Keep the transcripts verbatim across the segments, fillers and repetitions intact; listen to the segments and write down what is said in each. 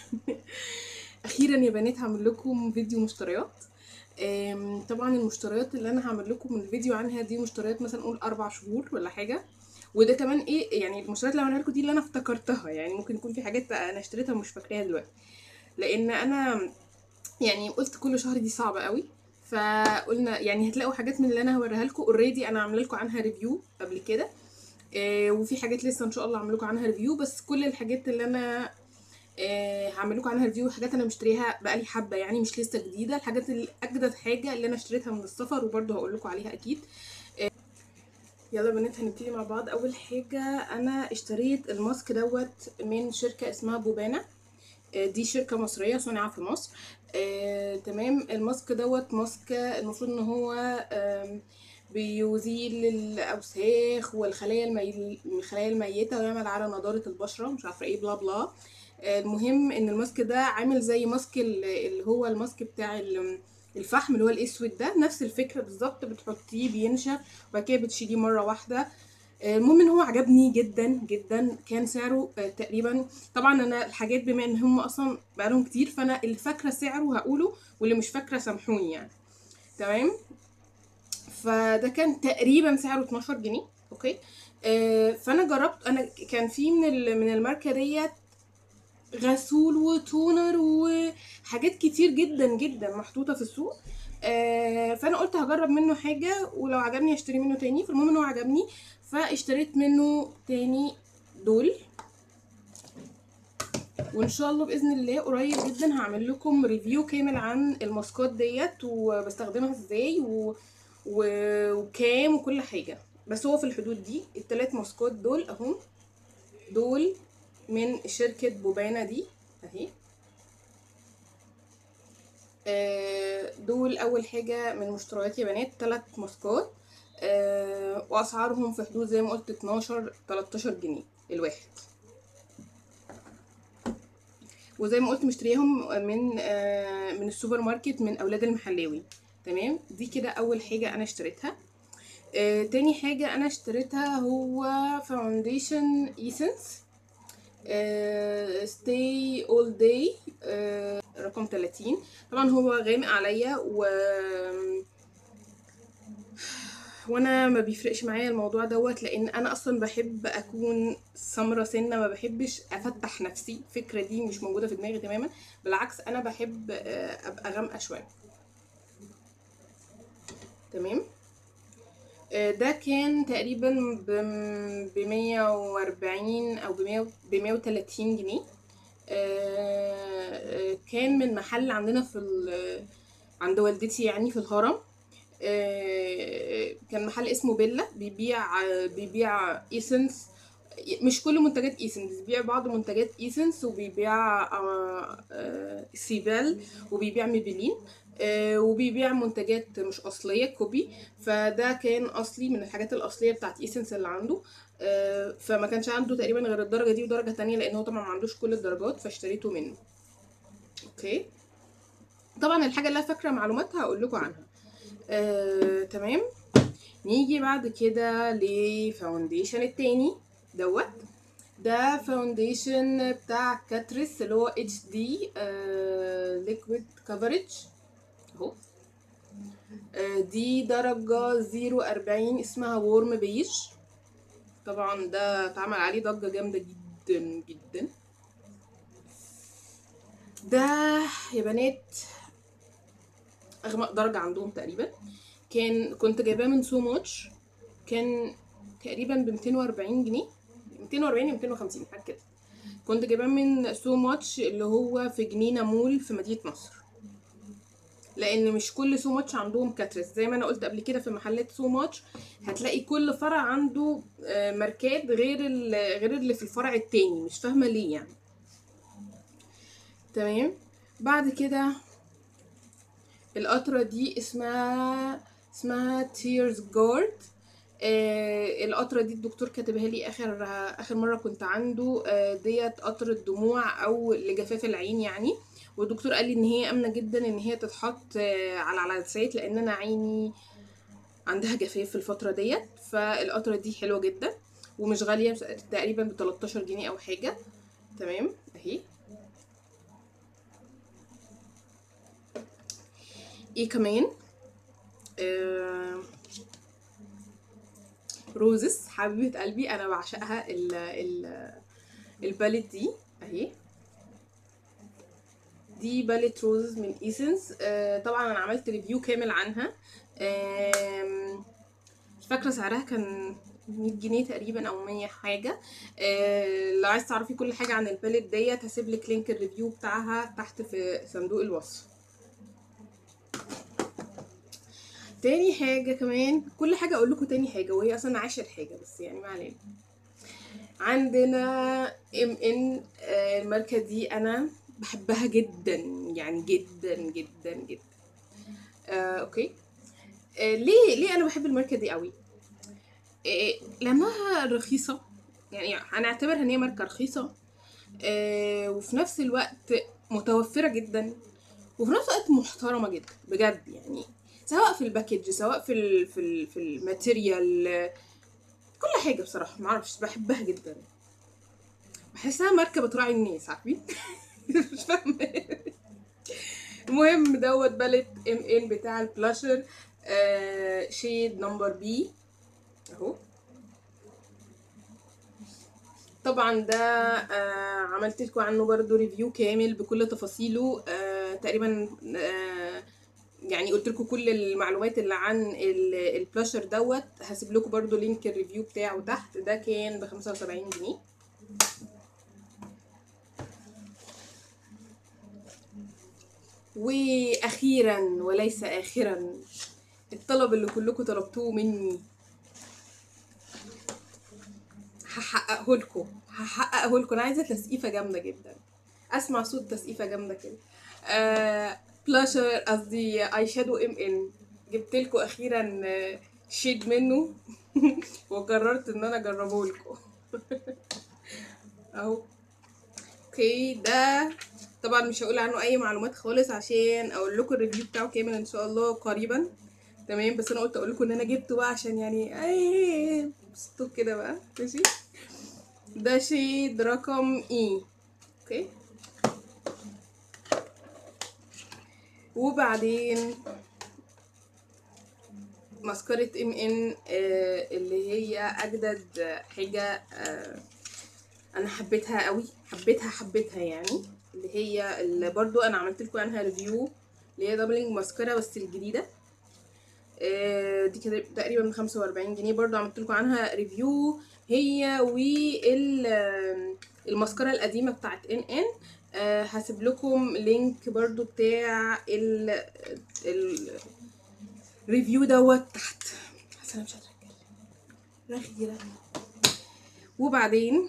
اخيرا يا بنات هعمل لكم فيديو مشتريات. آم، طبعا المشتريات اللي انا هعمل لكم الفيديو عنها دي مشتريات مثلا نقول اربع شهور ولا حاجه. وده كمان ايه يعني المشتريات اللي هعملها لكم دي اللي انا افتكرتها، يعني ممكن يكون في حاجات انا اشتريتها ومش فاكراها دلوقتي، لان انا يعني قلت كل شهر دي صعبه قوي. فقلنا يعني هتلاقوا حاجات من اللي انا هوريها لكم اوريدي انا عامله لكم عنها ريفيو قبل كده. آه، وفي حاجات لسه ان شاء الله هعمل لكم عنها ريفيو، بس كل الحاجات اللي انا آه، هعمل لكم عنها ريفيو حاجات انا مشتريها بقالي حبه، يعني مش لسه جديده. الحاجات اللي اجدد حاجه اللي انا اشتريتها من السفر وبرده هقول لكم عليها اكيد. يلا يا بنات هنبتدي مع بعض. اول حاجه انا اشتريت الماسك دوت من شركه اسمها بوبانا. آه، دي شركه مصريه صنع في مصر. آه، تمام. الماسك دوت ماسك المفروض ان هو آم، بيزيل الاوساخ والخلايا المي... الخلايا الميته ويعمل على نضاره البشره، مش عارفه ايه بلا بلا. آه، المهم ان الماسك ده عامل زي ماسك ال- اللي هو الماسك بتاع ال- الفحم اللي هو الاسود ده، نفس الفكره بالظبط. بتحطيه بينشف وبعد كده بتشيليه مره واحده. آه، المهم ان هو عجبني جدا جدا. كان سعره آه، تقريبا، طبعا انا الحاجات بما ان هم اصلا بقالهم كتير فانا اللي فاكره سعره هقوله واللي مش فاكره سامحوني يعني. تمام. فده كان تقريبا سعره اتناشر جنيه. اوكي. آه، فانا جربت. انا كان في من ال- من الماركه ديت غسول وتونر وحاجات كتير جدا جدا محطوطه في السوق. آه، فانا قلت هجرب منه حاجه ولو عجبني اشتري منه تاني. فالمهم ان هو عجبني فاشتريت منه تاني دول. وان شاء الله باذن الله قريب جدا هعمل لكم ريفيو كامل عن الماسكات ديت وبستخدمها ازاي و... و... وكام وكل حاجه. بس هو في الحدود دي التلات ماسكات دول اهم. دول من شركه بوبانا دي اهي. آه، دول اول حاجه من مشتريات يا بنات، تلات ماسكات. آه، واسعارهم في حدود زي ما قلت اتناشر تلتاشر جنيه الواحد. وزي ما قلت مشتريهم من آه، من السوبر ماركت من اولاد المحلاوي. تمام. دي كده اول حاجه انا اشتريتها. آه، تاني حاجه انا اشتريتها هو فاونديشن ايسنس ستاي اول داي رقم تلاتين. طبعا هو غامق عليا و وانا ما بيفرقش معايا الموضوع دوت، لان انا اصلا بحب اكون سمرة سنة، ما بحبش افتح نفسي. الفكرة دي مش موجودة في دماغي تماما. بالعكس انا بحب آه، ابقى غامقة شوية. تمام. آه، ده كان تقريبا ب مية واربعين او ب مية وتلاتين جنيه. آه، آه، كان من محل عندنا في ال- عند والدتي يعني في الهرم. آه، كان محل اسمه بيلا بيبيع آه، بيبيع ايسنس. مش كل منتجات ايسنس، بيبيع بعض منتجات ايسنس وبيبيع آه، آه، سيبال وبيبيع ميبلين. آه، وبيبيع منتجات مش اصليه كوبي. فده كان اصلي من الحاجات الاصليه بتاعت ايسنس اللي عنده. آه، فما كانش عنده تقريبا غير الدرجه دي ودرجه تانية، لان هو طبعا ما عندوش كل الدرجات فاشتريته منه. اوكي. طبعا الحاجه اللي أنا فاكره معلوماتها هقول لكم عنها. آه، تمام. نيجي بعد كده لفاونديشن التاني دوت. ده فاونديشن بتاع كاتريس اللي هو اتش دي ليكويد كفرج اهو. آه، دي درجة زيرو اربعين اسمها وورم بيج. طبعا ده اتعمل عليه ضجة جامدة جدا جدا. ده يا بنات اغمق درجة عندهم تقريبا. كان كنت جايباه من سو ماتش. كان تقريبا ب ميتين واربعين جنيه، ميتين واربعين ميتين وخمسين حاجه كده. كنت جايباه من سو ماتش اللي هو في جنينه مول في مدينه نصر، لان مش كل سو ماتش عندهم كاترس. زي ما انا قلت قبل كده في محلات سو ماتش هتلاقي كل فرع عنده آه، ماركات غير غير اللي في الفرع التاني، مش فاهمه ليه يعني. تمام. بعد كده القطرة دي اسمها اسمها تيرز جارد. آه القطرة دي الدكتور كاتبها لي اخر اخر مرة كنت عنده. آه ديت قطرة دموع او لجفاف العين يعني. والدكتور قال لي ان هي امنة جدا ان هي تتحط آه على العدسات، لان انا عيني عندها جفاف في الفترة ديت. فالقطرة دي حلوة جدا ومش غالية، تقريبا ب تلتاشر جنيه او حاجة. تمام اهي. ايه كمان؟ آه روزز حبيبه قلبي، انا بعشقها. ال ال الباليت دي اهي، دي باليت روزز من ايسنس. آه طبعا انا عملت ريفيو كامل عنها. آم، مش فاكره سعرها كان مية جنيه تقريبا او مية حاجه. آه لو عايز تعرفي كل حاجه عن الباليت ديت هسيب لك لينك الريفيو بتاعها تحت في صندوق الوصف. تاني حاجه كمان، كل حاجه اقول لكم تاني حاجه وهي اصلا عاشر حاجه، بس يعني ما علينا. عندنا ام ان. الماركه دي انا بحبها جدا، يعني جدا جدا جدا. آه، اوكي. آه، ليه ليه انا بحب الماركه دي قوي؟ آه، لانها رخيصه، يعني هنعتبرها ان هي ماركه رخيصه. آه، وفي نفس الوقت متوفره جدا، وفي نفس الوقت محترمه جدا بجد، يعني سواء في الباكج، سواء في ال في ال في الماتيريال، آه، كل حاجه بصراحه معرفش بحبها جدا. بحسها ماركه بتراعي الناس، عارفين؟ مش فاهمه. المهم دوت باليت ام ان بتاع البلاشر. آه شيد نمبر بي اهو. طبعا ده آه عملت لكم عنه برضو ريفيو كامل بكل تفاصيله. آه تقريبا آه يعني قلت لكم كل المعلومات اللي عن البلاشر دوت. هسيب لكم برضو لينك الريفيو بتاعه تحت. ده كان ب خمسة وسبعين جنيه. واخيرا وليس اخرا، الطلب اللي كلكم طلبتوه مني هحققه لكم، هحققه لكم. انا عايزه تسقيفه جامده جدا، اسمع صوت تسقيفه جامده كده. آه بلاشر، قصدي اي شادو ام ان. جبت لكم اخيرا آه، شيد منه. وقررت ان انا اجربه لكم. اهو. اوكي، ده طبعا مش هقول عنه اي معلومات خالص عشان اقول لكم الريفيو بتاعه كامل ان شاء الله قريبا. تمام، بس انا قلت اقول لكم ان انا جبته بقى عشان يعني ايه ستوب كده بقى. ماشي، ده شيد رقم اي. اوكي. وبعدين مسكرة ام ان اللي هي اجدد حاجة. آه انا حبيتها قوي، حبيتها حبيتها يعني. اللي هي اللي برضو انا عملت لكم عنها ريفيو، اللي هي دبلنج ماسكارا بس الجديدة. آه دي كده تقريبا ب خمسة وأربعين جنيه، برضو عملت لكم عنها ريفيو. هي وال الماسكارا القديمة بتاعت ان ان. آه هسيب لكم لينك برضو بتاع ال ال ريفيو دوت تحت. بس انا مش قادره اتكلم، رغي رغي. وبعدين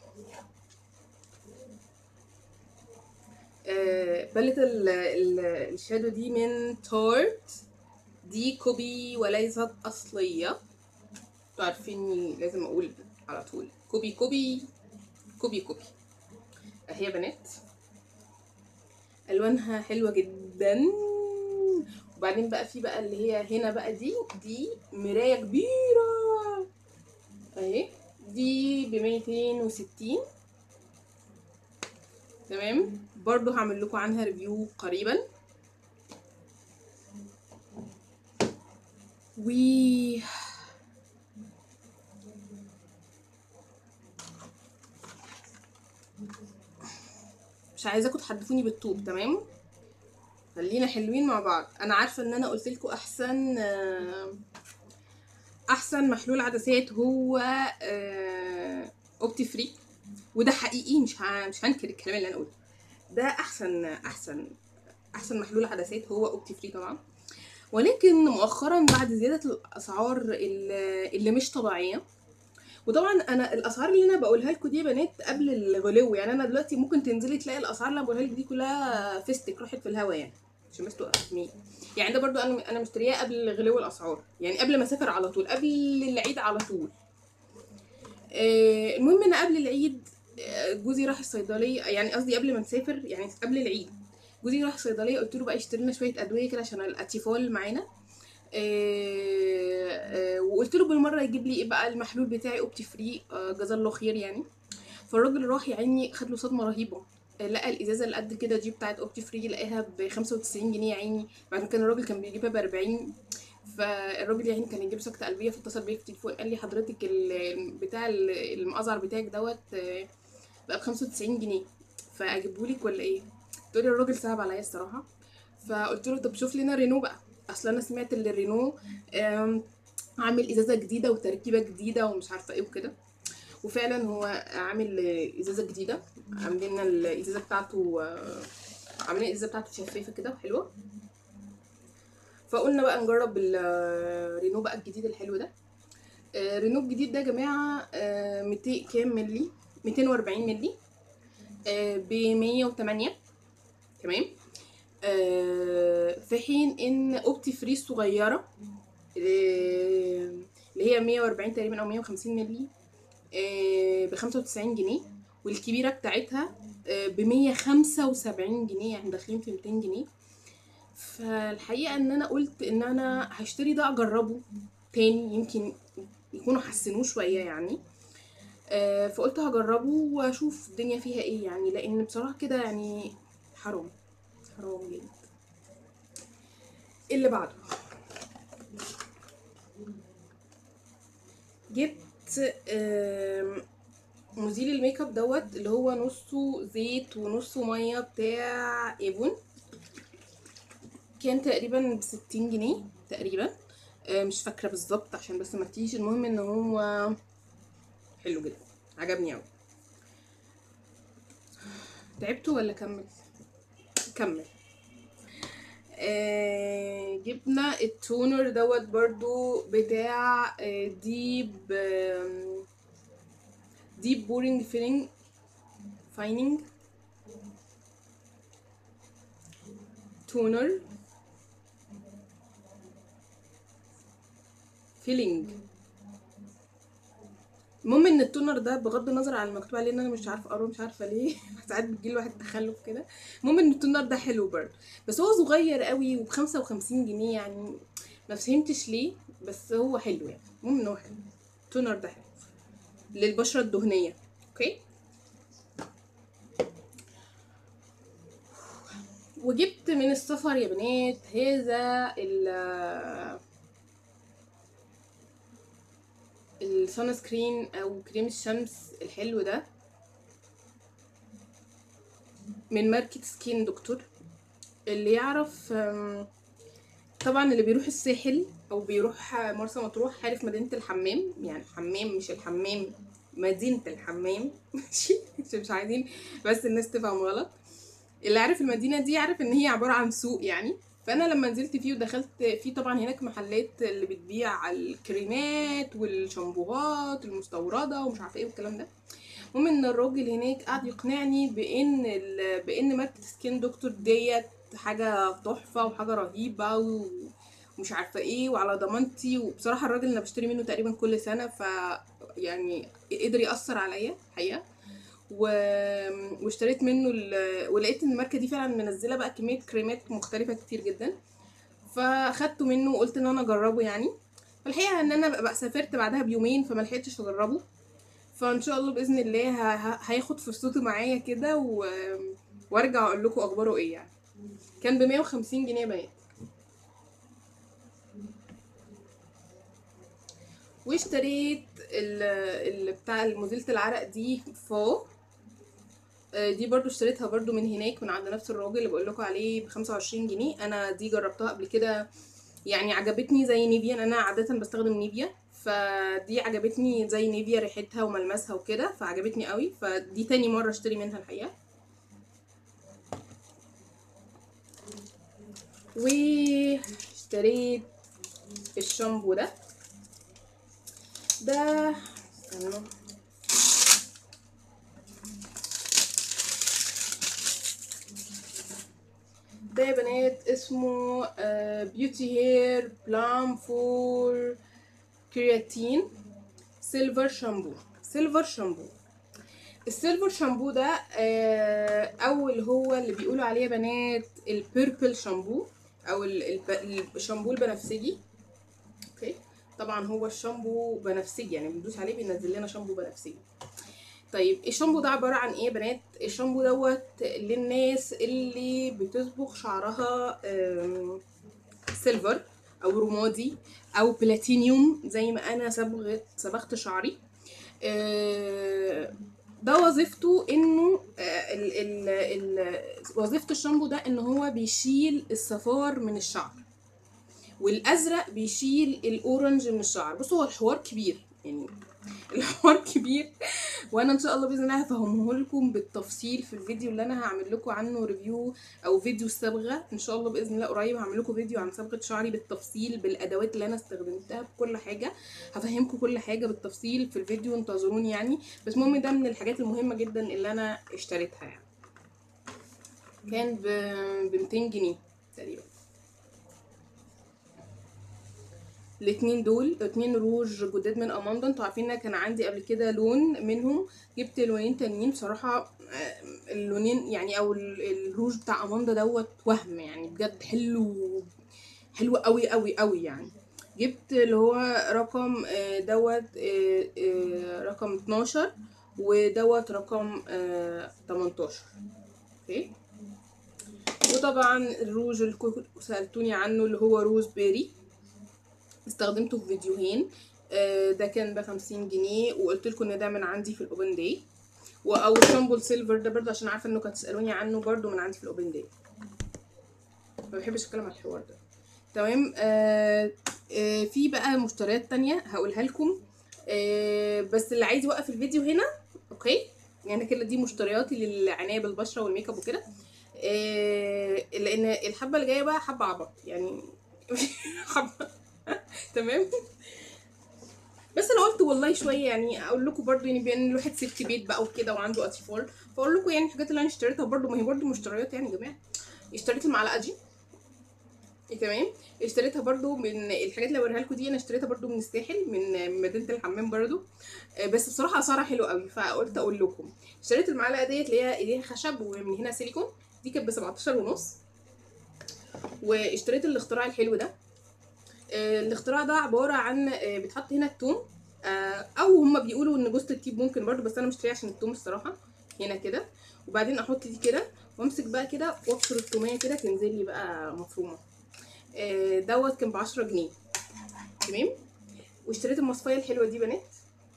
آه باليت ال- ال- الشادو دي من تارت. دي كوبي وليست اصليه. انتوا عارفيني لازم اقول على طول كوبي كوبي كوبي كوبي. اهي يا بنات، الوانها حلوه جدا. وبعدين بقى في بقى اللي هي هنا بقى دي دي مرايه كبيره اهي. دي ب ميتين وستين. تمام، برضو هعمل لكم عنها ريفيو قريبا. و مش عايزاكم تحدفوني بالطوب، تمام؟ خلينا حلوين مع بعض. انا عارفه ان انا قلت لكم احسن احسن محلول عدسات هو اوبتي فري، وده حقيقي، مش ه... مش هنكر الكلام اللي انا قلته. ده احسن احسن احسن محلول عدسات هو اوبتي فري طبعا. ولكن مؤخرا بعد زياده الاسعار اللي مش طبيعيه، وطبعا انا الاسعار اللي انا بقولها لكم دي يا بنات قبل الغلو، يعني انا دلوقتي ممكن تنزلي تلاقي الاسعار اللي انا بقولها لك دي كلها فيستك راحت في الهوا، يعني عشان بس تبقوا فاهمين. يعني ده برضو انا انا مشترياه قبل غلو الاسعار، يعني قبل ما اسافر على طول، قبل العيد على طول. آه المهم انا قبل العيد آه، جوزي راح الصيدليه، يعني قصدي قبل ما نسافر، يعني قبل العيد جوزي راح الصيدليه، قلت له بقى يشتري لنا شويه ادويه كده عشان الاتيفول معانا. آه، آه، وقلت له بالمره يجيب لي ايه بقى المحلول بتاعي اوبتي فري، آه، جزاه الله خير يعني. فالراجل راح يا عيني خد له صدمه رهيبه. لقى الازازه اللي قد كده دي بتاعت اوبتي فري لقاها ب خمسة وتسعين جنيه يا عيني، بعد كان الراجل كان بيجيبها ب أربعين. فالراجل يا عيني كان يجيب سكته قلبيه، فاتصل بيا في التليفون قال لي حضرتك ال- بتاع ال- المقزر بتاعك دوت آه، بقى ب خمسة وتسعين جنيه، فاجيبهولك ولا ايه؟ تقول لي الراجل صعب عليا الصراحه. فقلت له طب شوف لنا رينو بقى، اصل انا سمعت ان الرينو آم، عامل ازازه جديده وتركيبه جديده ومش عارفه ايه وكده. وفعلا هو عامل ازازه جديده، عاملين الازازه بتاعته آه، عاملين الازازه بتاعته شفافه كده وحلوه. فقلنا بقى نجرب الرينو بقى الجديد الحلو ده. آه، رينو الجديد ده يا جماعه آه، ميتين كام ملي، ميتين وأربعين ملي ب مية وتمانية. تمام. آه، في حين ان اوبتي فري الصغيره آه، اللي هي مية وأربعين تقريبا او مية وخمسين ملي ب خمسة وتسعين جنيه، والكبيره بتاعتها ب مية وخمسة وسبعين جنيه، يعني داخلين في ميتين جنيه. فالحقيقه ان انا قلت ان انا هشتري ده اجربه تاني، يمكن يكونوا حسنوه شويه يعني. آه، فقلت هجربه واشوف الدنيا فيها ايه يعني، لان بصراحه كده يعني حرام، حرام جدا. اللي بعده جبت آم، مزيل الميك اب دوت اللي هو نصه زيت ونصه ميه بتاع ايفون. كان تقريبا بستين جنيه تقريبا، آه، مش فاكره بالظبط عشان بس ما تيجي. المهم ان هو حلو جدا، عجبني اوي. تعبته ولا كمل؟ كمل. آه جبنا التونر دوت برضو بتاع آه ديب آه ديب بورينج فيلينج فايننج تونر فيلينج. المهم ان التونر ده بغض النظر عن المكتوب عليه ان انا مش عارفه اقراه، مش عارفه ليه ساعات بتجيلي واحد تخلف كده. المهم ان التونر ده حلو برضه، بس هو صغير قوي وب خمسة وخمسين جنيه يعني، ما فهمتش ليه، بس هو حلو يعني. المهم ان هو حلو، التونر ده حلو للبشره الدهنيه. اوكي. وجبت من السفر يا بنات هذا ال السان سكرين او كريم الشمس الحلو ده من ماركة سكين دكتور. اللي يعرف أم، طبعا اللي بيروح الساحل او بيروح مرسى مطروح عارف مدينة الحمام، يعني حمام مش الحمام، مدينة الحمام ماشي عشان مش عايزين بس الناس تفهم غلط. اللي عارف المدينة دي عارف ان هي عبارة عن سوق يعني. فانا لما نزلت فيه ودخلت فيه طبعا هناك محلات اللي بتبيع الكريمات والشامبوهات المستورده ومش عارفه ايه والكلام ده. المهم ان الراجل هناك قعد يقنعني بان ال... بان ماركه سكين دكتور ديت حاجه تحفه وحاجه رهيبه و... ومش عارفه ايه وعلى ضمانتي. وبصراحه الراجل انا بشتري منه تقريبا كل سنه، ف يعني قدر ياثر عليا حقيقه. و... واشتريت منه ال... ولقيت ان الماركه دي فعلا منزله بقى كميه كريمات مختلفه كتير جدا، فاخدته منه وقلت ان انا اجربه يعني. فالحقيقه ان انا بقى سافرت بعدها بيومين فما لحقتش اجربه، فان شاء الله باذن الله ه... ه- هياخد فرصته معايا كده و... وارجع اقول لكم اخباره ايه يعني. كان ب مية وخمسين جنيه بنات. واشتريت ال... ال... بتاع مزيلة العرق دي فو. آه، دي برضو اشتريتها برضو من هناك من عند نفس الراجل اللي بقول لكم عليه ب خمسة وعشرين جنيه. انا دي جربتها قبل كده يعني عجبتني زي نيفيا، انا عاده بستخدم نيفيا، فدي عجبتني زي نيفيا ريحتها وملمسها وكده فعجبتني قوي، فدي تاني مره اشتري منها الحقيقه. واشتريت الشامبو ده ده استنوا ده يا بنات اسمه بيوتي هير بلام فور كرياتين سيلفر شامبو. سيلفر شامبو السيلفر شامبو ده آه، او اللي هو اللي بيقولوا عليه يا بنات البيربل شامبو او ال- الب- الشامبو البنفسجي. اوكي. طبعا هو الشامبو بنفسجي يعني بندوس عليه بينزل لنا شامبو بنفسجي. طيب الشامبو ده عباره عن ايه يا بنات؟ الشامبو دوت للناس اللي بتصبغ شعرها آم، سيلفر او رمادي او بلاتينيوم زي ما انا صبغت صبغت شعري. آه، ده وظيفته انه آه، ال ال ال وظيفة الشامبو ده ان هو بيشيل الصفار من الشعر، والازرق بيشيل الاورنج من الشعر. بصوا هو الحوار كبير يعني، الحوار كبير، وانا ان شاء الله باذن الله هفهمه لكم بالتفصيل في الفيديو اللي انا هعمل لكم عنه ريفيو، او فيديو الصبغه ان شاء الله باذن الله قريب. هعمل لكم فيديو عن صبغه شعري بالتفصيل بالادوات اللي انا استخدمتها بكل حاجه، هفهمكم كل حاجه بالتفصيل في الفيديو، انتظروني يعني. بس المهم ده من الحاجات المهمه جدا اللي انا اشتريتها يعني. كان ب ميتين جنيه تقريبا الاتنين دول، اتنين روج جداد من اماندا. انتوا عارفين ان كان عندي قبل كده لون منهم، جبت لونين تانيين بصراحه. آه، اللونين يعني او ال- الروج بتاع اماندا دوت وهم يعني، بجد حلو حلو قوي قوي قوي يعني. جبت اللي هو رقم آه، دوت آه، آه، رقم اتناشر، ودوت رقم آه، تمنتاشر. اوكي. وطبعا الروج اللي كنتوا سالتوني عنه اللي هو روز بيري، استخدمته في فيديوهين. آه، ده كان بخمسين جنيه، وقلت لكم ان ده من عندي في الاوبن داي. او شامبو السيلفر ده برضه عشان عارفه انكم هتسالوني عنه، برضه من عندي في الاوبن داي. ما بحبش اتكلم على الحوار ده. تمام. آه آه في بقى مشتريات تانية هقولها لكم، آه بس اللي عايز يوقف الفيديو هنا اوكي. يعني كده دي مشترياتي للعنايه بالبشره والميك اب وكده. آه لان الحبه اللي جايه بقى حبه عبط يعني حبه. تمام. بس انا قلت والله شويه يعني اقول لكم برضو، يعني بان الواحد ست بيت بقى وكده وعنده اطفال، فاقول لكم يعني الحاجات اللي انا اشتريتها برضو، ما هي برضو مشتريات يعني يا جماعه. اشتريت المعلقه دي. إيه تمام. اشتريتها برضو من الحاجات اللي بوريها لكم دي، انا اشتريتها برضو من الساحل من مدينه الحمام برضو. آه، بس بصراحه اسعارها حلوه قوي، فقلت اقول لكم. اشتريت المعلقه ديت اللي هي ايديها خشب ومن هنا سيليكون، دي كانت ب سبعتاشر ونص. واشتريت الاختراع الحلو ده. آه، الاختراع ده عباره عن آه، بتحط هنا التوم، آه، او هما بيقولوا ان جوز الطيب ممكن برضو، بس انا مشتريه عشان التوم الصراحه. هنا كده. وبعدين احط دي كده وامسك بقى كده وابشر التوميه كده تنزل لي بقى مفرومه. آه، دوت كان ب عشرة جنيه. تمام. واشتريت المصفايه الحلوه دي بنات،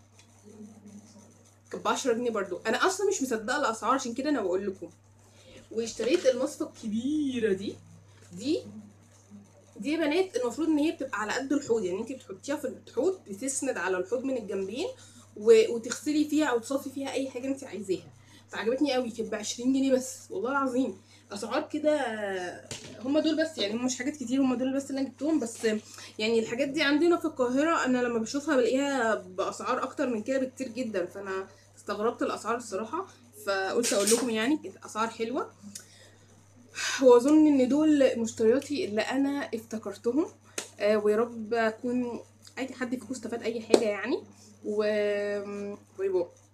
كانت ب عشرة جنيه برضو. انا اصلا مش مصدقه الاسعار عشان كده انا بقول لكم. واشتريت المصفى الكبيره دي. دي دي يا بنات المفروض ان هي بتبقى على قد الحوض، يعني انت بتحطيها في الحوض بتسند على الحوض من الجنبين، و- وتغسلي فيها او تصفي فيها اي حاجه انت عايزاها. فعجبتني قوي، كانت ب عشرين جنيه بس والله العظيم. اسعار كده. هم دول بس يعني، هم مش حاجات كتير، هم دول بس اللي انا جبتهم بس. يعني الحاجات دي عندنا في القاهره انا لما بشوفها بلاقيها باسعار اكتر من كده بكتير جدا، فانا استغربت الاسعار الصراحه. فقلت اقول لكم يعني كانت اسعار حلوه. واظن ان دول مشترياتي اللي انا افتكرتهم. آه ويا رب اكون اي حد فيكم استفاد اي حاجه يعني. و باي باي.